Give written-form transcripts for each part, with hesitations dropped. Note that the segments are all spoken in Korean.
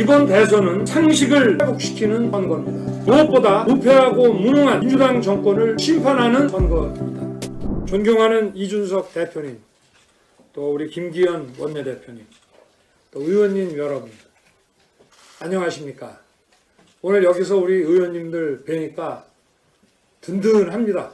이번 대선은 상식을 회복시키는 선거입니다. 무엇보다 무패하고 무능한 민주당 정권을 심판하는 선거입니다. 존경하는 이준석 대표님, 또 우리 김기현 원내대표님, 또 의원님 여러분, 안녕하십니까? 오늘 여기서 우리 의원님들 뵈니까 든든합니다.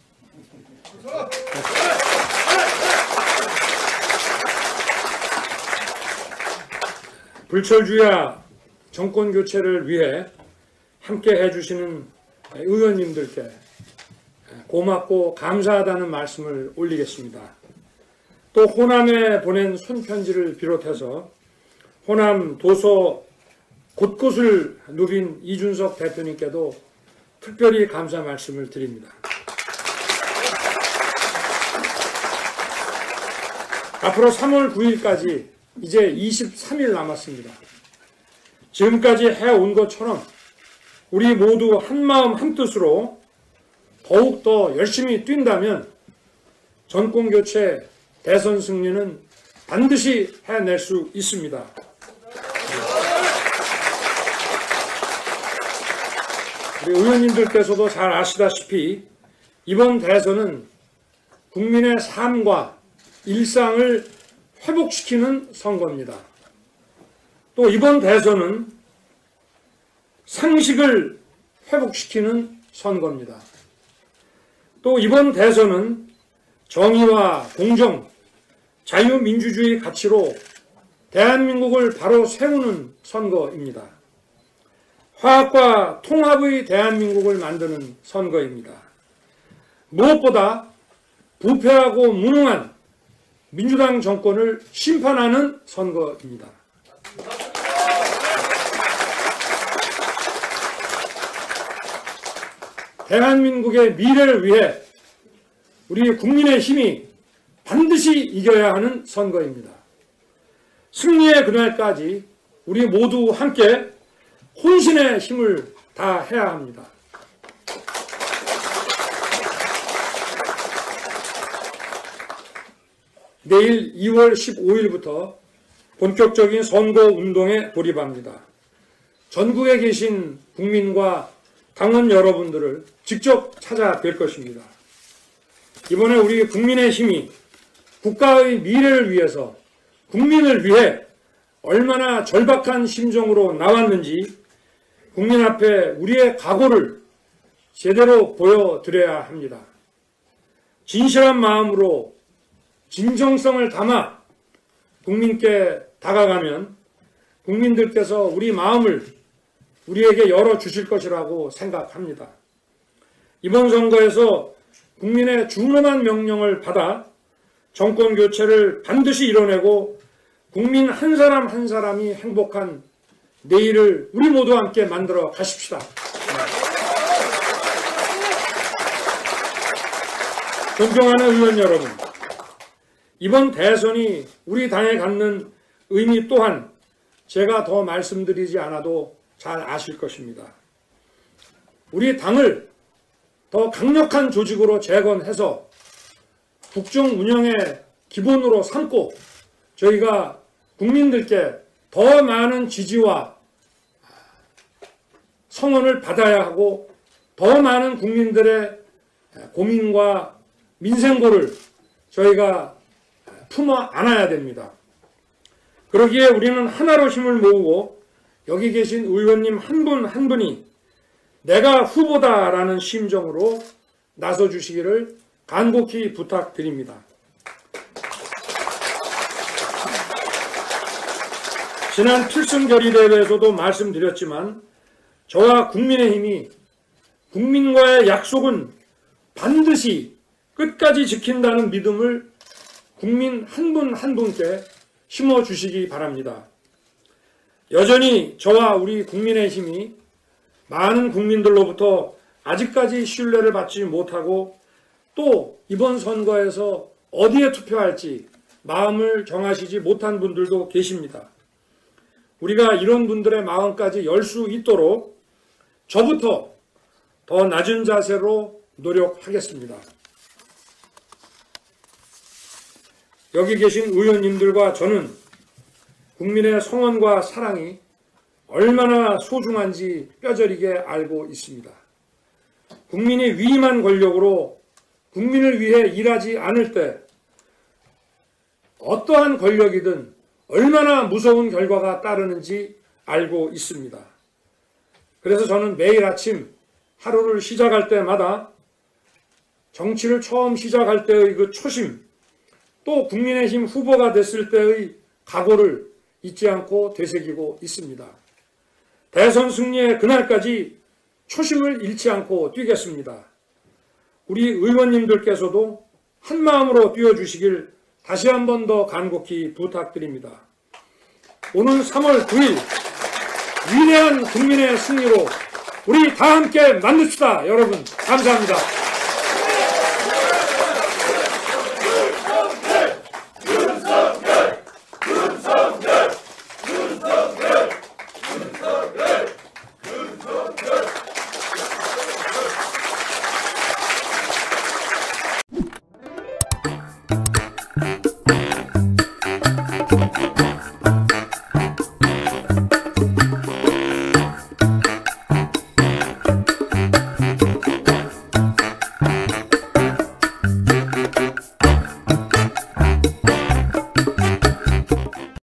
불철주야 정권 교체를 위해 함께 해주시는 의원님들께 고맙고 감사하다는 말씀을 올리겠습니다. 또 호남에 보낸 손편지를 비롯해서 호남 도서 곳곳을 누빈 이준석 대표님께도 특별히 감사 말씀을 드립니다. 앞으로 3월 9일까지 이제 23일 남았습니다. 지금까지 해온 것처럼 우리 모두 한마음 한뜻으로 더욱 더 열심히 뛴다면 정권교체 대선 승리는 반드시 해낼 수 있습니다. 우리 의원님들께서도 잘 아시다시피 이번 대선은 국민의 삶과 일상을 회복시키는 선거입니다. 또 이번 대선은 상식을 회복시키는 선거입니다. 또 이번 대선은 정의와 공정, 자유민주주의 가치로 대한민국을 바로 세우는 선거입니다. 화합과 통합의 대한민국을 만드는 선거입니다. 무엇보다 부패하고 무능한 민주당 정권을 심판하는 선거입니다. 대한민국의 미래를 위해 우리 국민의 힘이 반드시 이겨야 하는 선거입니다. 승리의 그날까지 우리 모두 함께 혼신의 힘을 다해야 합니다. 내일 2월 15일부터 본격적인 선거운동에 돌입합니다. 전국에 계신 국민과 당원 여러분들을 직접 찾아뵐 것입니다. 이번에 우리 국민의 힘이 국가의 미래를 위해서, 국민을 위해 얼마나 절박한 심정으로 나왔는지 국민 앞에 우리의 각오를 제대로 보여드려야 합니다. 진실한 마음으로 진정성을 담아 국민께 다가가면 국민들께서 우리 마음을 우리에게 열어주실 것이라고 생각합니다. 이번 선거에서 국민의 준엄한 명령을 받아 정권 교체를 반드시 이뤄내고 국민 한 사람 한 사람이 행복한 내일을 우리 모두 함께 만들어 가십시다. 존경하는 의원 여러분, 이번 대선이 우리 당에 갖는 의미 또한 제가 더 말씀드리지 않아도 잘 아실 것입니다. 우리 당을 더 강력한 조직으로 재건해서 국정 운영의 기본으로 삼고 저희가 국민들께 더 많은 지지와 성원을 받아야 하고 더 많은 국민들의 고민과 민생고를 저희가 품어 안아야 됩니다. 그러기에 우리는 하나로 힘을 모으고 여기 계신 의원님 한 분 한 분이 내가 후보다라는 심정으로 나서주시기를 간곡히 부탁드립니다. 지난 필승결의대회에서도 말씀드렸지만 저와 국민의힘이 국민과의 약속은 반드시 끝까지 지킨다는 믿음을 국민 한 분 한 분께 심어주시기 바랍니다. 여전히 저와 우리 국민의힘이 많은 국민들로부터 아직까지 신뢰를 받지 못하고 또 이번 선거에서 어디에 투표할지 마음을 정하시지 못한 분들도 계십니다. 우리가 이런 분들의 마음까지 열 수 있도록 저부터 더 낮은 자세로 노력하겠습니다. 여기 계신 의원님들과 저는 국민의 성원과 사랑이 얼마나 소중한지 뼈저리게 알고 있습니다. 국민이 위임한 권력으로 국민을 위해 일하지 않을 때 어떠한 권력이든 얼마나 무서운 결과가 따르는지 알고 있습니다. 그래서 저는 매일 아침 하루를 시작할 때마다 정치를 처음 시작할 때의 그 초심, 또 국민의힘 후보가 됐을 때의 각오를 잊지 않고 되새기고 있습니다. 대선 승리의 그날까지 초심을 잃지 않고 뛰겠습니다. 우리 의원님들께서도 한마음으로 뛰어주시길 다시 한 번 더 간곡히 부탁드립니다. 오는 3월 9일 위대한 국민의 승리로 우리 다 함께 만듭시다. 여러분 감사합니다.